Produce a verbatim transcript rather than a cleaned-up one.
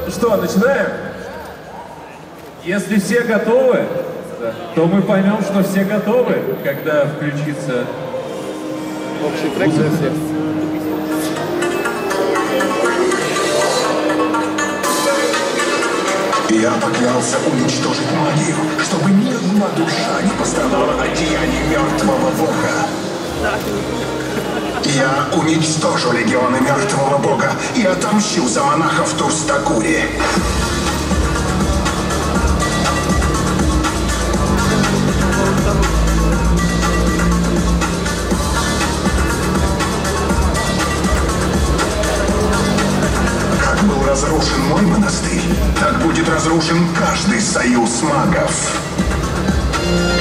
что, начинаем? Если все готовы, то мы поймем, что все готовы, когда включится общий трек для всех. Я поклялся уничтожить магию, чтобы ни одна душа не пострадала от деяний мертвого бога. Я уничтожу легионы мертвого бога и отомщу за монахов Турстакури. Как был разрушен мой монастырь, так будет разрушен каждый союз магов.